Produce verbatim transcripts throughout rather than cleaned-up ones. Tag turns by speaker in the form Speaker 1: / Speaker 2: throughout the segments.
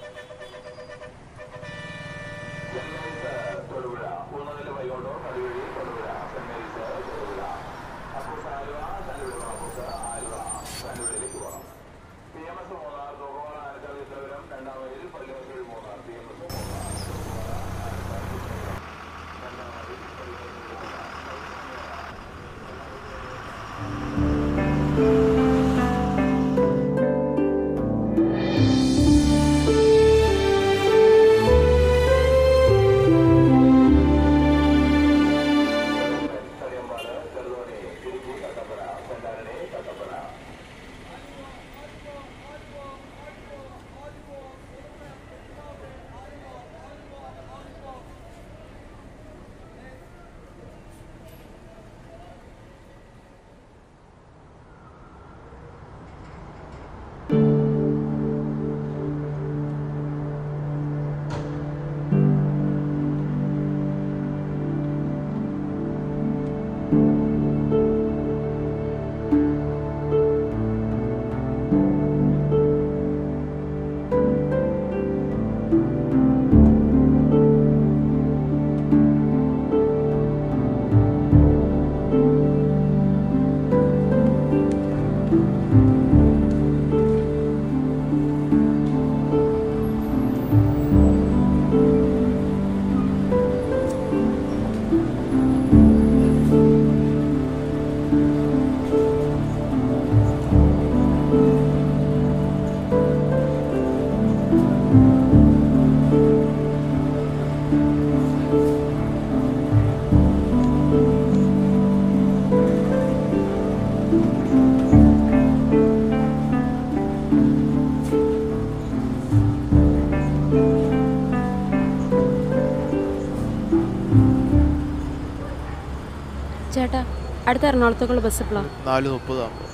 Speaker 1: ചേട്ടാ അടുത്ത എറണാകുളത്തേക്കുള്ള ബസ് എപ്പോഴാണ്?
Speaker 2: നാല് മുപ്പതാകുമ്പോൾ.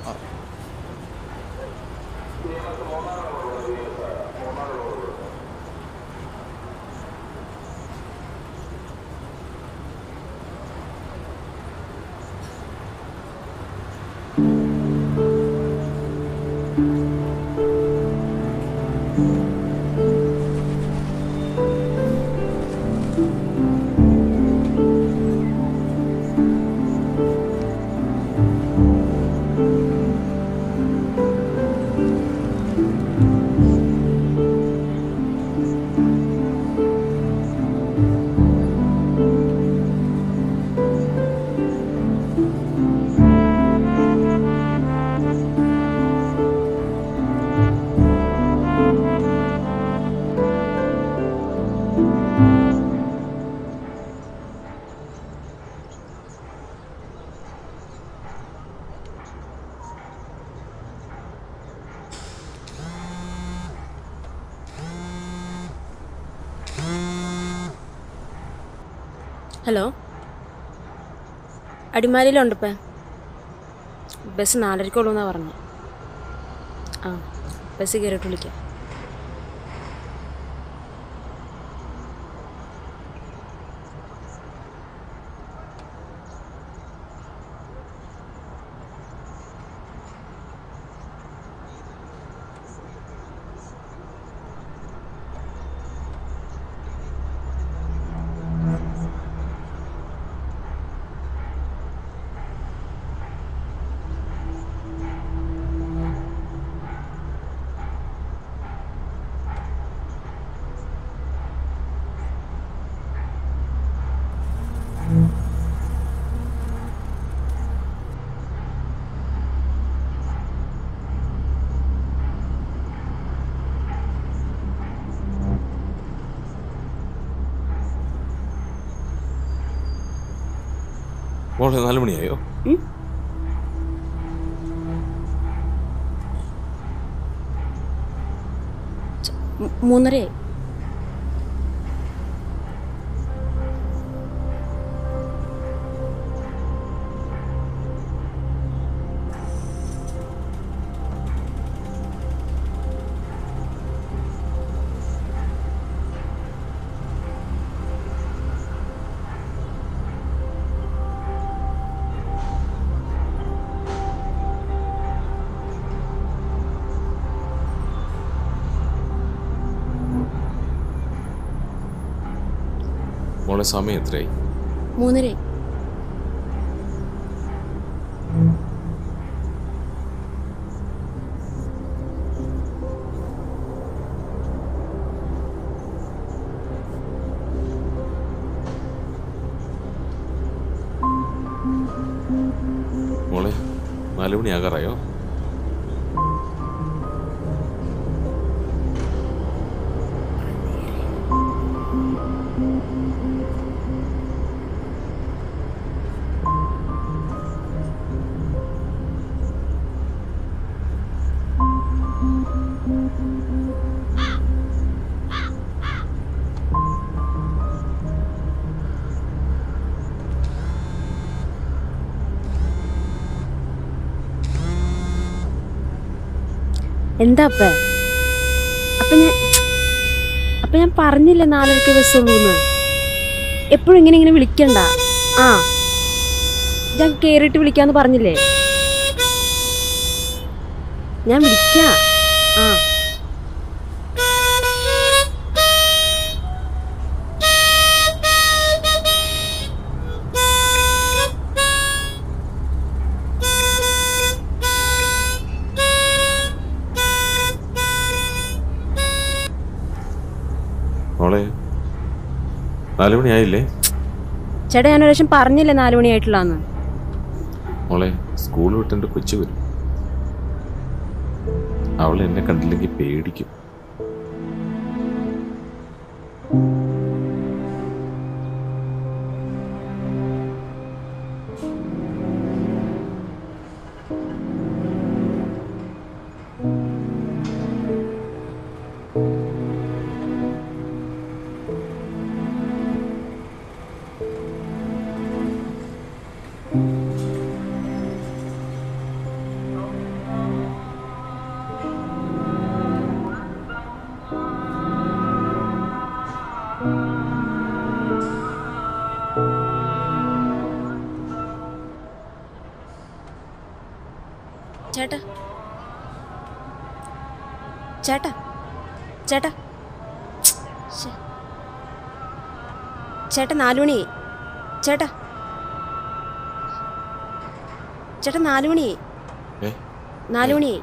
Speaker 1: ഹലോ, അടിമാലിയിലുണ്ടിപ്പോൾ. ബസ് നാലരയ്ക്കുള്ളൂ എന്നാണ് പറഞ്ഞത്. ആ, ബസ് കയറിയിട്ട് വിളിക്കാം.
Speaker 3: മോളെ നാല് മണിയായോ?
Speaker 1: മൂന്നരയായി.
Speaker 3: മോളെ സമയം എത്രയായി?
Speaker 1: മൂന്നര.
Speaker 3: മോളെ നാലു മണി ആകാറായോ?
Speaker 1: എന്താ അപ്പ അപ്പൊ ഞാൻ അപ്പൊ ഞാൻ പറഞ്ഞില്ലേ നാലരക്ക് ബസ്സുള്ളൂന്ന്. എപ്പോഴും ഇങ്ങനെ ഇങ്ങനെ വിളിക്കണ്ട. ആ ഞാൻ കേറിയിട്ട് വിളിക്കാന്ന് പറഞ്ഞില്ലേ? ഞാൻ വിളിക്കാം. ആ
Speaker 3: മോളെ നാലു മണിയായില്ലേ?
Speaker 1: ചേട്ടാ ഞാൻ ഒരു പ്രാവശ്യം പറഞ്ഞില്ലേ നാലു മണിയായിട്ടുള്ളന്ന്.
Speaker 3: മോളെ സ്കൂൾ വിട്ടെൻ്റെ കൊച്ചു വരും. അവൾ എന്നെ കണ്ടില്ലെങ്കിൽ പേടിക്കും.
Speaker 1: ചേട്ടാ ചേട്ടാ ചേട്ടാ ശ്ശെ. ചേട്ടാ നാലു മണിയായി. ചേട്ടാ ചേട്ടാ നാലു മണിയായി.
Speaker 3: ഏ
Speaker 1: നാലു മണിയായി.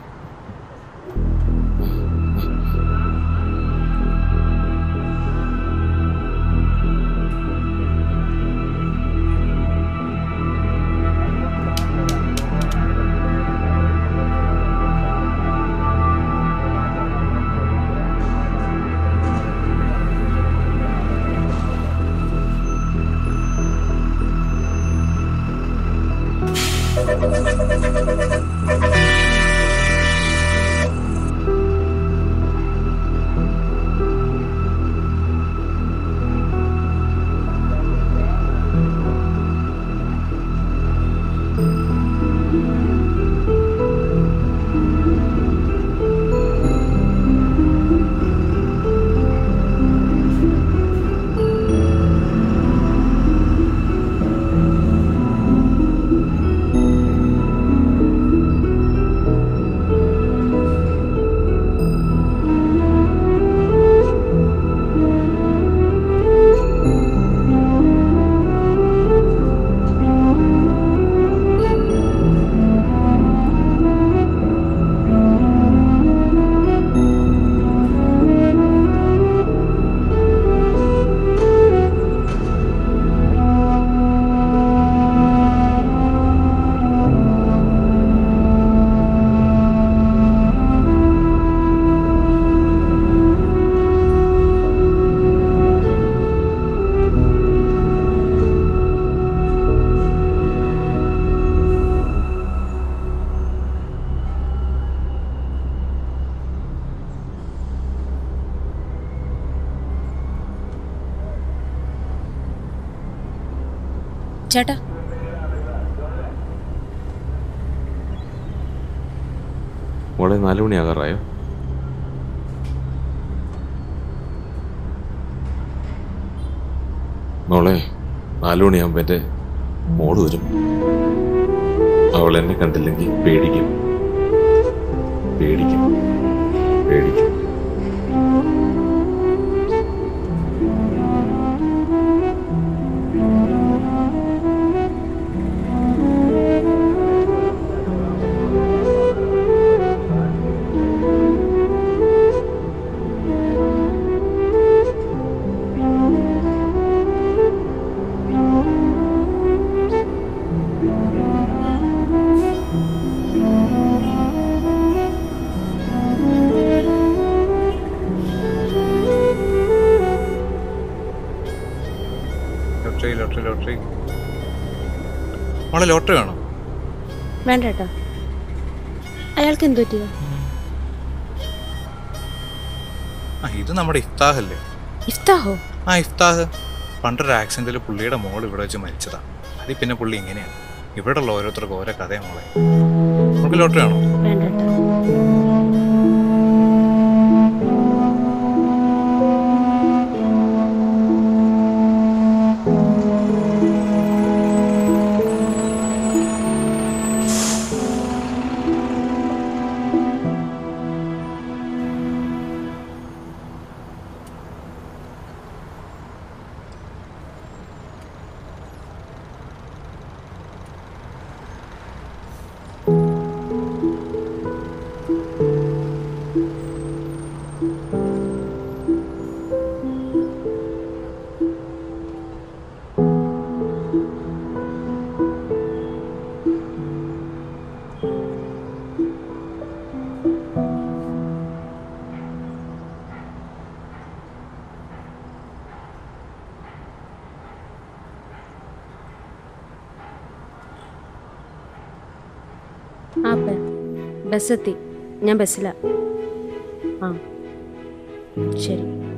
Speaker 1: ചേട്ടാ
Speaker 3: മോളെ നാലു മണിയാകാറായോ? മോളെ നാലു മണിയാകുമ്പോൾ എൻ്റെ മോള് വരും. അവൾ എന്നെ കണ്ടില്ലെങ്കിൽ പേടിക്കും പേടിക്കും പേടിക്കും
Speaker 2: മോളെ ലോട്ടറി വേണോ?
Speaker 1: വേണ്ട ഏട്ടാ. അയാൾക്ക് എന്ത് പറ്റിയോ?
Speaker 2: ആ ഇത് നമ്മുടെ ഇഫ്താഹല്ലേ?
Speaker 1: ഇഫ്താഹോ?
Speaker 2: ആ ഇഫ്താഹ്. പണ്ടൊരു ആക്സിഡന്റിൽ പുള്ളിയുടെ മോൾ ഇവിടെ വെച്ച് മരിച്ചതാ. അതിൽ പിന്നെ പുള്ളി ഇങ്ങനെയാണ്. ഇവിടെ ഉള്ള ഓരോരുത്തർക്കും ഓരോ കഥയെ മോളെ. നമുക്ക് ലോട്ടറി ആണോ?
Speaker 1: വേണ്ട ഏട്ടാ. ആ ബസ്സെത്തി. ഞാൻ ബസ്സിലാ. ആ ശരി.